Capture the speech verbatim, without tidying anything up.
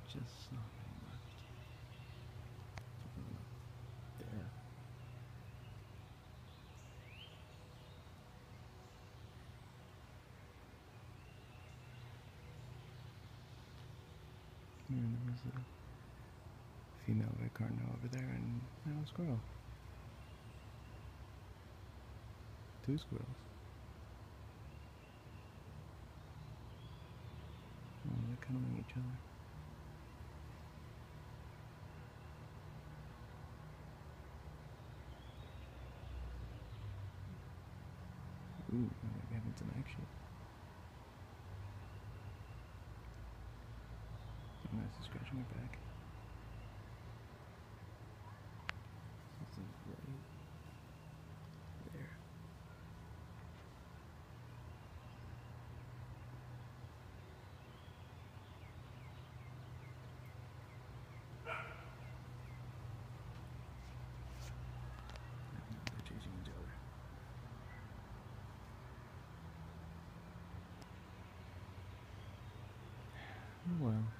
Just nothing left. There. And there was a female red cardinal over there, and now a squirrel. Two squirrels. Oh, they're cuddling each other. Ooh, I might be having some action. Oh, nice to scratch my back. This is right there. And now they're chasing each other. Oh well.